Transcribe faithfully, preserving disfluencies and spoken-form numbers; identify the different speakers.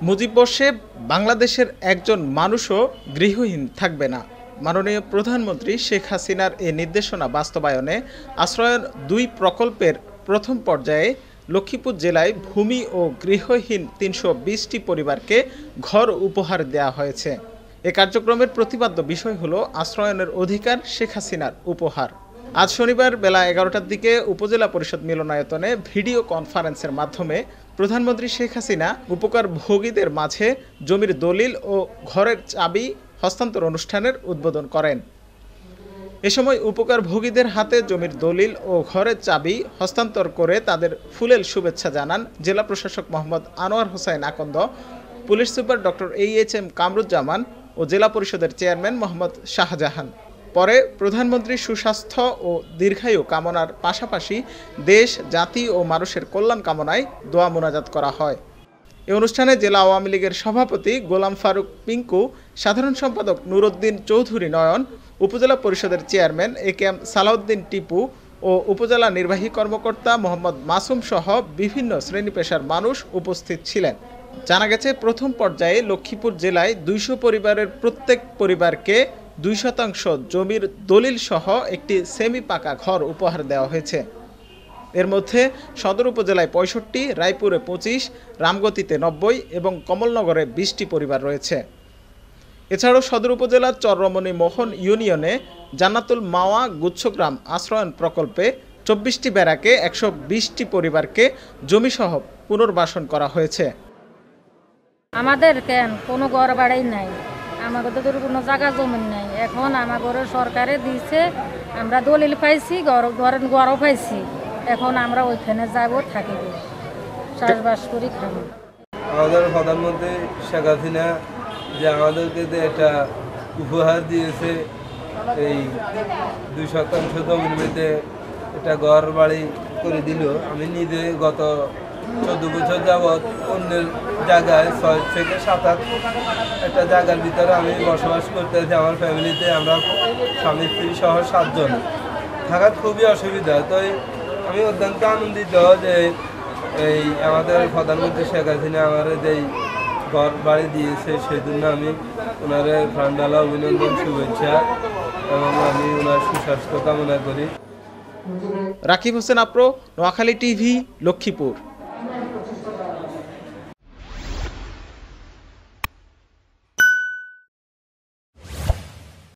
Speaker 1: মুজিববর্ষে বাংলাদেশের একজন মানুষও গৃহহীন থাকবে না। মাননীয় প্রধানমন্ত্রী শেখ হাসিনার এ নির্দেশনা বাস্তবায়নে আশ্রয়ন দুই প্রকল্পের প্রথম পর্যায়ে লক্ষ্মীপুর জেলায় ভূমি ও গৃহহীন তিনশো বিশটি পরিবারকে ঘর উপহার দেওয়া হয়েছে। এ কার্যক্রমের প্রতিপাদ্য বিষয় হলো আশ্রয়নের অধিকার শেখ হাসিনার উপহার। আজ শনিবার বেলা এগারোটার দিকে উপজেলা পরিষদ মিলনায়তনে ভিডিও কনফারেন্সের মাধ্যমে প্রধানমন্ত্রী শেখ হাসিনা উপকার ভোগীদের মাঝে জমির দলিল ও ঘরের চাবি হস্তান্তর অনুষ্ঠানের উদ্বোধন করেন। এ সময় উপকার ভোগীদের হাতে জমির দলিল ও ঘরের চাবি হস্তান্তর করে তাদের ফুলেল শুভেচ্ছা জানান জেলা প্রশাসক Mohammad Anwar Hossain Akand, police super doctor H S M Kamruzzaman ও জেলা পরিষদের চেয়ারম্যান মোহাম্মদ শাহজাহান। পরে প্রধানমন্ত্রীর সুস্বাস্থ্য ও দীর্ঘায়ু কামনার পাশাপাশি দেশ, জাতি ও মানুষের কল্যাণ কামনায় দোয়া মোনাজাত করা হয়। এ অনুষ্ঠানে জেলা আওয়ামী লীগের সভাপতি গোলাম ফারুক পিঙ্কু, সাধারণ সম্পাদক নুরউদ্দিন চৌধুরী নয়ন, উপজেলা পরিষদের chairman A K M Salauddin Tipu ও উপজেলা নির্বাহী কর্মকর্তা মোহাম্মদ মাসুম সহ বিভিন্ন শ্রেণী পেশার মানুষ উপস্থিত ছিলেন। জানা গেছে, প্রথম পর্যায়ে লক্ষ্মীপুর জেলায় দুইশো পরিবারের প্রত্যেক পরিবারকে দুই শতাংশ জমির দলিল সহ একটি সেমি পাকা ঘর উপহার দেওয়া হয়েছে। এর মধ্যে সদর উপজেলায় পঁয়ষট্টি, রায়পুরে পঁচিশ, রামগতিতে নব্বই এবং কমলনগরে বিশটি পরিবার রয়েছে। এছাড়াও সদর উপজেলার চররমণী মোহন ইউনিয়নে জান্নাতুল মাওয়া গুচ্ছগ্রাম আশ্রয়ন প্রকল্পে চব্বিশটি ব্যারাকে একশো বিশটি পরিবারকে জমিসহ পুনর্বাসন করা হয়েছে।
Speaker 2: আমাদের কেন কোনো ঘর বাড়ি নাই, আমাদের তো কোনো জায়গা জমি নাই। এখন আমাদের সরকারে দিয়েছে, আমরা দলিল পাইছি, ঘর ঘর ঘরও পাইছি। এখন আমরা ওইখানে যাব, থাকিব, চাষবাস করি, খাবো।
Speaker 3: আমাদের প্রধানমন্ত্রী শেখ হাসিনা যে আমাদেরকে যে একটা উপহার দিয়েছে, এই দুই শতাংশ জমির মধ্যে একটা ঘর বাড়ি করে দিল। আমি নিজে গত চোদ্দ বছর যাবৎ অন্যের জায়গায় ছয় থেকে সাত আট একটা জায়গার ভিতরে আমি বসবাস করতেছি। আমার ফ্যামিলিতে আমরা স্বামী স্ত্রী সহ সাতজন থাকার খুবই অসুবিধা। তো আমি অত্যন্ত আনন্দিত যে এই আমাদের প্রধানমন্ত্রী শেখ হাসিনা আমার যেই ঘর বাড়ি দিয়েছে, সেই জন্য আমি ওনার প্রাণঢালা অভিনন্দন, শুভেচ্ছা এবং আমি ওনার সুস্বাস্থ্য কামনা করি।
Speaker 1: রাকিব হোসেন আপ্রো, নোয়াখালী টিভি, লক্ষ্মীপুর।